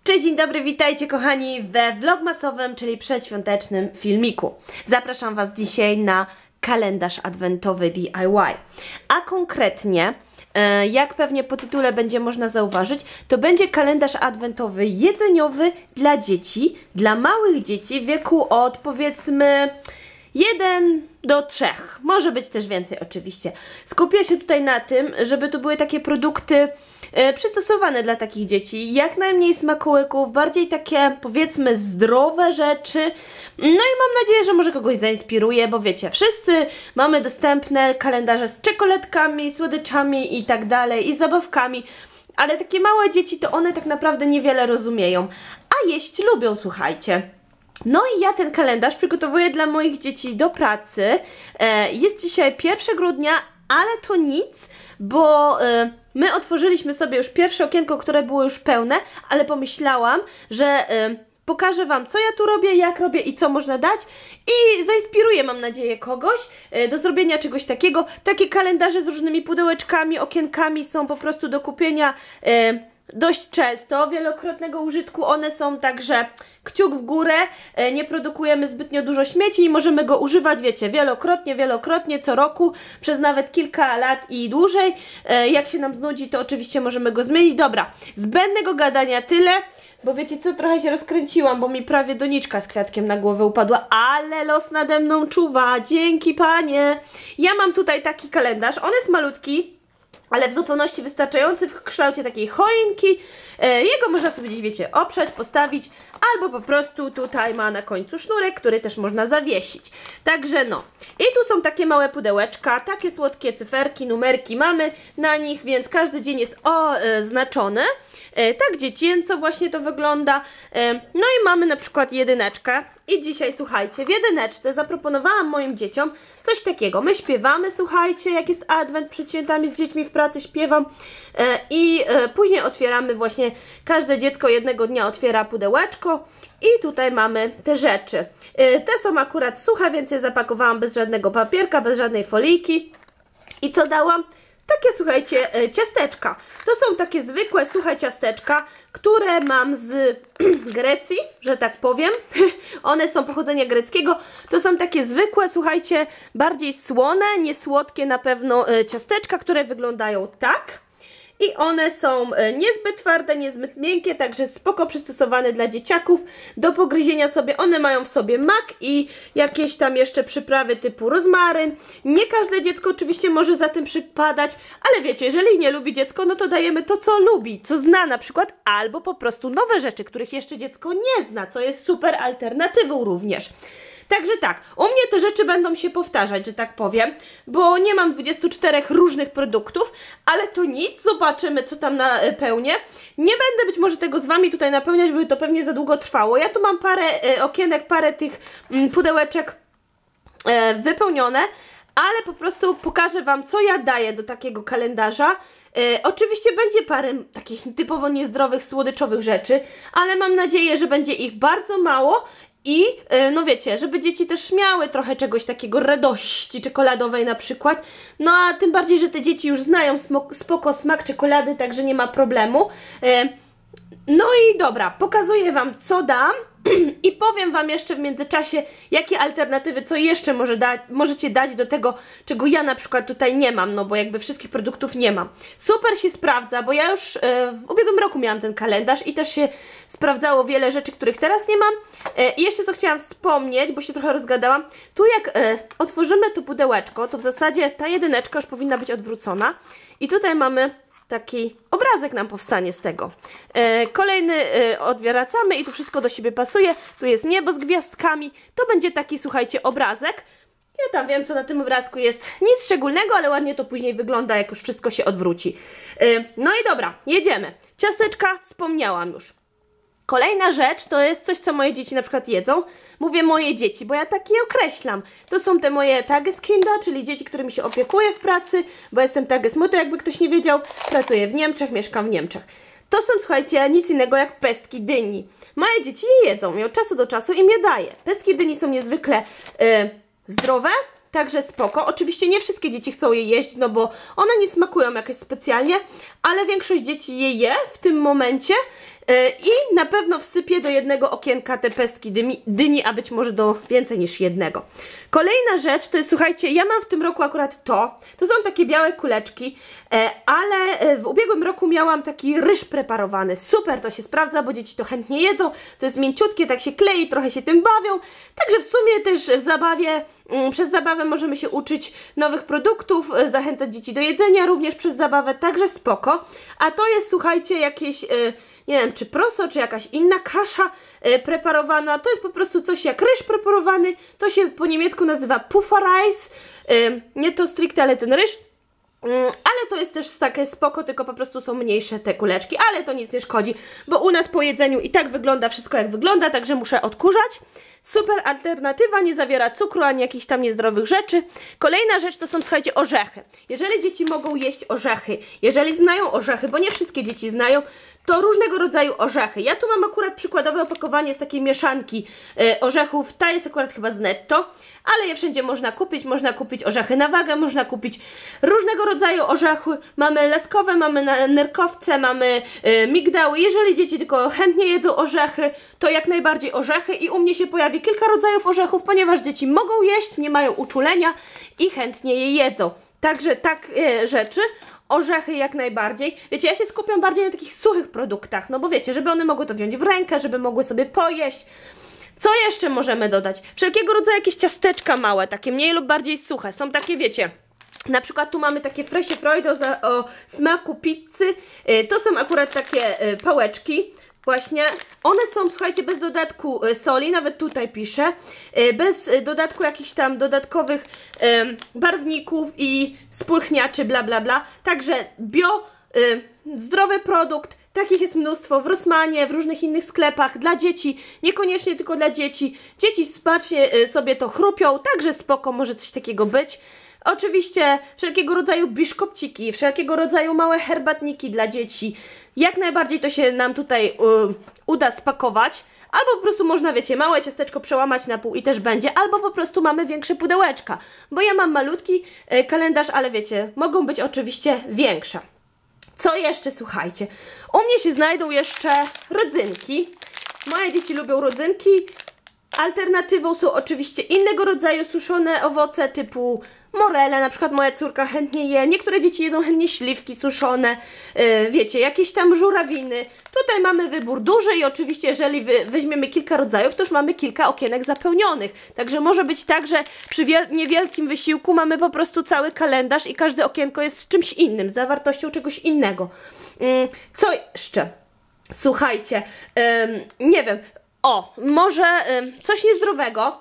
Cześć, dzień dobry, witajcie kochani we vlogmasowym, czyli przedświątecznym filmiku. Zapraszam Was dzisiaj na kalendarz adwentowy DIY. A konkretnie, jak pewnie po tytule będzie można zauważyć, to będzie kalendarz adwentowy jedzeniowy dla dzieci, dla małych dzieci w wieku od powiedzmy 1 do 3, może być też więcej oczywiście. Skupię się tutaj na tym, żeby to były takie produkty przystosowane dla takich dzieci, jak najmniej smakołyków, bardziej takie powiedzmy zdrowe rzeczy. No i mam nadzieję, że może kogoś zainspiruje, bo wiecie, wszyscy mamy dostępne kalendarze z czekoladkami, słodyczami i tak dalej, i zabawkami, ale takie małe dzieci to one tak naprawdę niewiele rozumieją, a jeść lubią, słuchajcie. No i ja ten kalendarz przygotowuję dla moich dzieci do pracy. Jest dzisiaj 1 grudnia, ale to nic, bo my otworzyliśmy sobie już pierwsze okienko, które było już pełne, ale pomyślałam, że pokażę Wam, co ja tu robię, jak robię i co można dać i zainspiruję, mam nadzieję, kogoś do zrobienia czegoś takiego. Takie kalendarze z różnymi pudełeczkami, okienkami są po prostu do kupienia dość często, wielokrotnego użytku one są, także kciuk w górę, nie produkujemy zbytnio dużo śmieci i możemy go używać, wiecie, wielokrotnie, co roku, przez nawet kilka lat i dłużej. Jak się nam znudzi, to oczywiście możemy go zmienić. Dobra, zbędnego gadania tyle, bo wiecie co, trochę się rozkręciłam, bo mi prawie doniczka z kwiatkiem na głowę upadła, ale los nade mną czuwa, dzięki Panie. Ja mam tutaj taki kalendarz, on jest malutki, ale w zupełności wystarczający, w kształcie takiej choinki. Jego można sobie gdzieś, wiecie, oprzeć, postawić, albo po prostu tutaj ma na końcu sznurek, który też można zawiesić. Także no. I tu są takie małe pudełeczka, takie słodkie cyferki, numerki mamy na nich, więc każdy dzień jest oznaczony. Tak dziecięco właśnie to wygląda. No i mamy na przykład jedyneczkę. I dzisiaj, słuchajcie, w jedyneczce zaproponowałam moim dzieciom coś takiego. My śpiewamy, słuchajcie, jak jest adwent, przed świętami z dziećmi w pracy śpiewam. I później otwieramy właśnie, każde dziecko jednego dnia otwiera pudełeczko. I tutaj mamy te rzeczy. Te są akurat suche, więc je zapakowałam bez żadnego papierka, bez żadnej folijki. I co dałam? Takie, słuchajcie, ciasteczka. To są takie zwykłe, suche ciasteczka, które mam z Grecji, że tak powiem. One są pochodzenia greckiego. To są takie zwykłe, słuchajcie, bardziej słone, niesłodkie na pewno ciasteczka, które wyglądają tak. I one są niezbyt twarde, niezbyt miękkie, także spoko przystosowane dla dzieciaków do pogryzienia sobie. One mają w sobie mak i jakieś tam jeszcze przyprawy typu rozmaryn. Nie każde dziecko oczywiście może za tym przypadać, ale wiecie, jeżeli nie lubi dziecko, no to dajemy to, co lubi, co zna na przykład, albo po prostu nowe rzeczy, których jeszcze dziecko nie zna, co jest super alternatywą również. Także tak, u mnie te rzeczy będą się powtarzać, że tak powiem, bo nie mam 24 różnych produktów, ale to nic, zobaczymy, co tam napełnię. Nie będę być może tego z Wami tutaj napełniać, bo to pewnie za długo trwało. Ja tu mam parę okienek, parę tych pudełeczek wypełnione, ale po prostu pokażę Wam, co ja daję do takiego kalendarza. Oczywiście będzie parę takich typowo niezdrowych, słodyczowych rzeczy, ale mam nadzieję, że będzie ich bardzo mało. I, no wiecie, żeby dzieci też miały trochę czegoś takiego, radości czekoladowej na przykład. No a tym bardziej, że te dzieci już znają spoko smak czekolady, także nie ma problemu. No i dobra, pokazuję Wam, co dam i powiem Wam jeszcze w międzyczasie, jakie alternatywy, co jeszcze możecie dać do tego, czego ja na przykład tutaj nie mam, no bo jakby wszystkich produktów nie mam. Super się sprawdza, bo ja już w ubiegłym roku miałam ten kalendarz i też się sprawdzało wiele rzeczy, których teraz nie mam. I jeszcze co chciałam wspomnieć, bo się trochę rozgadałam, tu jak otworzymy to pudełeczko, to w zasadzie ta jedyneczka już powinna być odwrócona i tutaj mamy taki obrazek, nam powstanie z tego. Kolejny odwracamy i tu wszystko do siebie pasuje. Tu jest niebo z gwiazdkami. To będzie taki, słuchajcie, obrazek. Ja tam wiem, co na tym obrazku jest. Nic szczególnego, ale ładnie to później wygląda, jak już wszystko się odwróci. No i dobra, jedziemy. Ciasteczka wspomniałam już. Kolejna rzecz to jest coś, co moje dzieci na przykład jedzą. Mówię moje dzieci, bo ja tak je określam. To są te moje Tageskinder, czyli dzieci, którymi się opiekuję w pracy, bo jestem Tagesmutter, jakby ktoś nie wiedział. Pracuję w Niemczech, mieszkam w Niemczech. To są, słuchajcie, nic innego jak pestki dyni. Moje dzieci je jedzą i od czasu do czasu im je daję. Pestki dyni są niezwykle zdrowe, także spoko. Oczywiście nie wszystkie dzieci chcą je jeść, no bo one nie smakują jakoś specjalnie, ale większość dzieci je w tym momencie I na pewno wsypię do jednego okienka te pestki dyni, a być może do więcej niż jednego. Kolejna rzecz to jest, słuchajcie, ja mam w tym roku akurat to są takie białe kuleczki, ale w ubiegłym roku miałam taki ryż preparowany. Super to się sprawdza, bo dzieci to chętnie jedzą, to jest mięciutkie, tak się klei, trochę się tym bawią, także w sumie też w zabawie, przez zabawę możemy się uczyć nowych produktów, zachęcać dzieci do jedzenia również przez zabawę, także spoko. A to jest, słuchajcie, jakieś, nie wiem, czy proso, czy jakaś inna kasza preparowana, to jest po prostu coś jak ryż preparowany, to się po niemiecku nazywa Pufferreis, nie to stricte, ale ten ryż. Ale to jest też takie spoko, tylko po prostu są mniejsze te kuleczki, ale to nic nie szkodzi, bo u nas po jedzeniu i tak wygląda wszystko jak wygląda, także muszę odkurzać. Super alternatywa, nie zawiera cukru ani jakichś tam niezdrowych rzeczy. Kolejna rzecz to są, słuchajcie, orzechy. Jeżeli dzieci mogą jeść orzechy, jeżeli znają orzechy, bo nie wszystkie dzieci znają, to różnego rodzaju orzechy. Ja tu mam akurat przykładowe opakowanie z takiej mieszanki orzechów, ta jest akurat chyba z Netto, ale je wszędzie można kupić orzechy na wagę, można kupić różnego rodzaju orzechy, mamy laskowe, mamy nerkowce, mamy migdały. Jeżeli dzieci tylko chętnie jedzą orzechy, to jak najbardziej orzechy i u mnie się pojawi kilka rodzajów orzechów, ponieważ dzieci mogą jeść, nie mają uczulenia i chętnie je jedzą. Także takie rzeczy. Orzechy jak najbardziej. Wiecie, ja się skupiam bardziej na takich suchych produktach, no bo wiecie, żeby one mogły to wziąć w rękę, żeby mogły sobie pojeść. Co jeszcze możemy dodać? Wszelkiego rodzaju jakieś ciasteczka małe, takie mniej lub bardziej suche. Są takie, wiecie, na przykład tu mamy takie Freshe Freude o smaku pizzy. To są akurat takie pałeczki. Właśnie, one są, słuchajcie, bez dodatku soli, nawet tutaj piszę, bez dodatku jakichś tam dodatkowych barwników i spulchniaczy, bla bla bla, także zdrowy produkt, takich jest mnóstwo w Rossmanie, w różnych innych sklepach, dla dzieci, niekoniecznie tylko dla dzieci, dzieci smacznie sobie to chrupią, także spoko, może coś takiego być. Oczywiście wszelkiego rodzaju biszkopciki, wszelkiego rodzaju małe herbatniki dla dzieci. Jak najbardziej to się nam tutaj uda spakować. Albo po prostu można, wiecie, małe ciasteczko przełamać na pół i też będzie. Albo po prostu mamy większe pudełeczka. Bo ja mam malutki kalendarz, ale wiecie, mogą być oczywiście większe. Co jeszcze, słuchajcie? U mnie się znajdą jeszcze rodzynki. Moje dzieci lubią rodzynki. Alternatywą są oczywiście innego rodzaju suszone owoce typu morele, na przykład moja córka chętnie je, niektóre dzieci jedzą chętnie śliwki suszone, wiecie, jakieś tam żurawiny. Tutaj mamy wybór duży i oczywiście jeżeli weźmiemy kilka rodzajów, to już mamy kilka okienek zapełnionych. Także może być tak, że przy niewielkim wysiłku mamy po prostu cały kalendarz i każde okienko jest z czymś innym, z zawartością czegoś innego. Co jeszcze? Słuchajcie, nie wiem, może coś niezdrowego,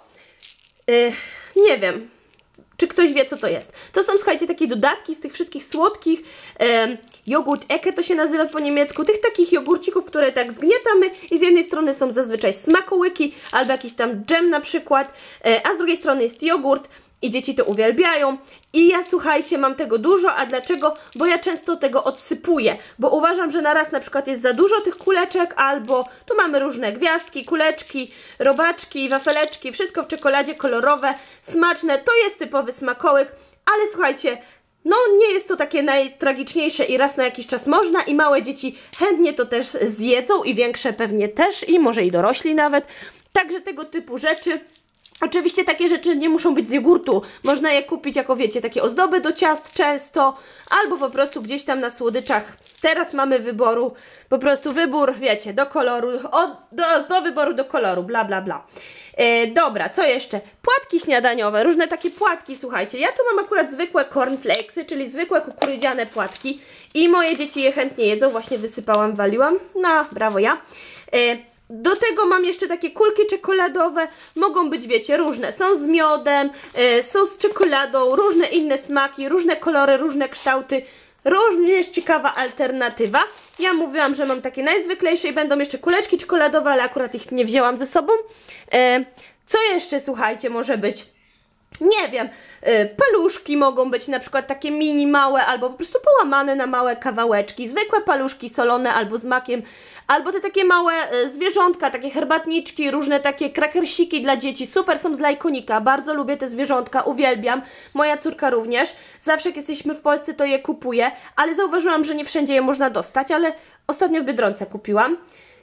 nie wiem, czy ktoś wie, co to jest. To są, słuchajcie, takie dodatki z tych wszystkich słodkich, jogurt Ecke to się nazywa po niemiecku, tych takich jogurcików, które tak zgniatamy i z jednej strony są zazwyczaj smakołyki, albo jakiś tam dżem na przykład, a z drugiej strony jest jogurt. I dzieci to uwielbiają. I ja, słuchajcie, mam tego dużo. A dlaczego? Bo ja często tego odsypuję. Bo uważam, że na raz na przykład jest za dużo tych kuleczek, albo tu mamy różne gwiazdki, kuleczki, robaczki, wafeleczki, wszystko w czekoladzie kolorowe, smaczne. To jest typowy smakołyk, ale słuchajcie, no nie jest to takie najtragiczniejsze i raz na jakiś czas można i małe dzieci chętnie to też zjedzą i większe pewnie też i może i dorośli nawet. Także tego typu rzeczy. Oczywiście takie rzeczy nie muszą być z jogurtu, można je kupić jako, wiecie, takie ozdoby do ciast często, albo po prostu gdzieś tam na słodyczach. Teraz mamy wyboru, po prostu wybór, wiecie, do koloru, do wyboru do koloru, bla bla bla. Dobra, co jeszcze? Płatki śniadaniowe, różne takie płatki, słuchajcie, ja tu mam akurat zwykłe cornflakesy, czyli zwykłe kukurydziane płatki i moje dzieci je chętnie jedzą, właśnie wysypałam, waliłam, no brawo ja. Do tego mam jeszcze takie kulki czekoladowe, mogą być, wiecie, różne, są z miodem, są z czekoladą, różne inne smaki, różne kolory, różne kształty, również ciekawa alternatywa. Ja mówiłam, że mam takie najzwyklejsze i będą jeszcze kuleczki czekoladowe, ale akurat ich nie wzięłam ze sobą. Co jeszcze, słuchajcie, może być? Nie wiem, paluszki mogą być na przykład takie mini małe, albo po prostu połamane na małe kawałeczki, zwykłe paluszki solone albo z makiem, albo te takie małe zwierzątka, takie herbatniczki, różne takie krakersiki dla dzieci, super są z Lajkonika, bardzo lubię te zwierzątka, uwielbiam, moja córka również, zawsze jak jesteśmy w Polsce to je kupuję, ale zauważyłam, że nie wszędzie je można dostać, ale ostatnio w Biedronce kupiłam.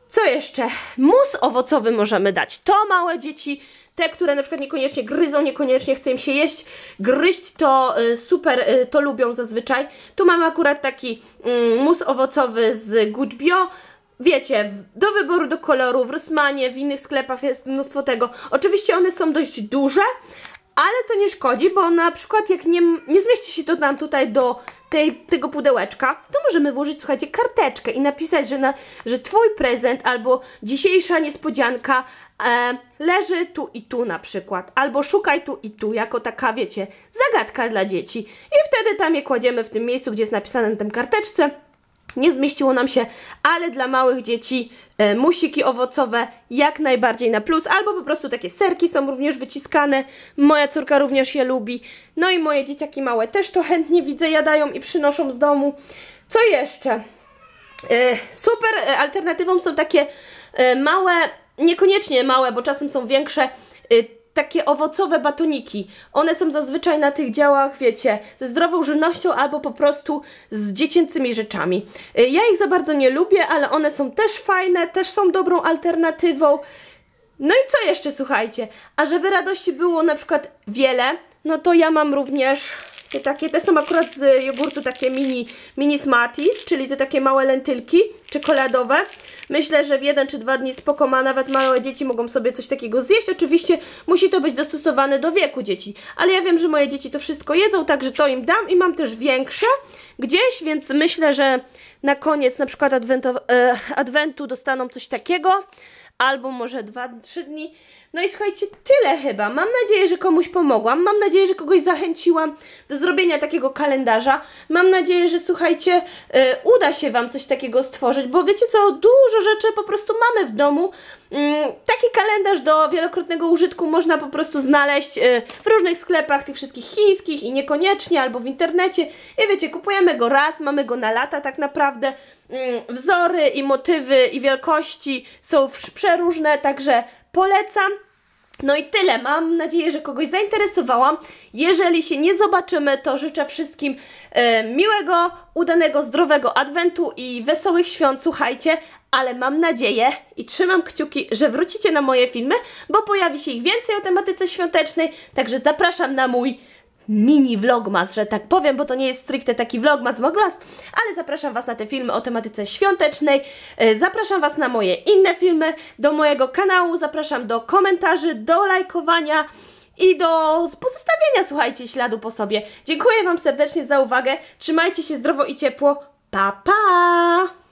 Co jeszcze? Mus owocowy możemy dać. To małe dzieci, te, które na przykład niekoniecznie gryzą, niekoniecznie chce im się jeść, gryźć, to super, to lubią zazwyczaj. Tu mamy akurat taki mus owocowy z Good Bio. Wiecie, do wyboru, do koloru, w Rossmanie, w innych sklepach jest mnóstwo tego. Oczywiście one są dość duże, ale to nie szkodzi, bo na przykład jak nie zmieści się to nam tutaj do tego pudełeczka, to możemy włożyć, słuchajcie, karteczkę i napisać, że twój prezent albo dzisiejsza niespodzianka leży tu i tu na przykład, albo szukaj tu i tu, jako taka, wiecie, zagadka dla dzieci. I wtedy tam je kładziemy w tym miejscu, gdzie jest napisane na tym karteczce. Nie zmieściło nam się, ale dla małych dzieci musiki owocowe jak najbardziej na plus, albo po prostu takie serki są również wyciskane, moja córka również je lubi, no i moje dzieciaki małe też to chętnie widzę, jadają i przynoszą z domu. Co jeszcze? Super alternatywą są takie małe, niekoniecznie małe, bo czasem są większe, takie owocowe batoniki. One są zazwyczaj na tych działach, wiecie, ze zdrową żywnością albo po prostu z dziecięcymi rzeczami. Ja ich za bardzo nie lubię, ale one są też fajne, też są dobrą alternatywą. No i co jeszcze, słuchajcie? A żeby radości było na przykład wiele, no to ja mam również te są akurat z jogurtu takie mini Smarties, czyli te takie małe lentylki czekoladowe. Myślę, że w 1 czy 2 dni spoko ma, nawet małe dzieci mogą sobie coś takiego zjeść. Oczywiście musi to być dostosowane do wieku dzieci, ale ja wiem, że moje dzieci to wszystko jedzą, także to im dam i mam też większe gdzieś, więc myślę, że na koniec na przykład adwentu dostaną coś takiego, albo może 2-3 dni. No i słuchajcie, tyle chyba. Mam nadzieję, że komuś pomogłam. Mam nadzieję, że kogoś zachęciłam do zrobienia takiego kalendarza. Mam nadzieję, że słuchajcie, uda się Wam coś takiego stworzyć, bo wiecie co, dużo rzeczy po prostu mamy w domu. Taki kalendarz do wielokrotnego użytku można po prostu znaleźć w różnych sklepach, tych wszystkich chińskich i niekoniecznie, albo w internecie. I wiecie, kupujemy go raz, mamy go na lata tak naprawdę. Wzory i motywy i wielkości są przeróżne, także polecam. No i tyle. Mam nadzieję, że kogoś zainteresowałam. Jeżeli się nie zobaczymy, to życzę wszystkim miłego, udanego, zdrowego adwentu i wesołych świąt, słuchajcie. Ale mam nadzieję i trzymam kciuki, że wrócicie na moje filmy, bo pojawi się ich więcej o tematyce świątecznej. Także zapraszam na mój mini vlogmas, że tak powiem, bo to nie jest stricte taki vlogmas, ale zapraszam Was na te filmy o tematyce świątecznej, zapraszam Was na moje inne filmy, do mojego kanału, zapraszam do komentarzy, do lajkowania i do pozostawienia, słuchajcie, śladu po sobie. Dziękuję Wam serdecznie za uwagę, trzymajcie się zdrowo i ciepło, pa pa!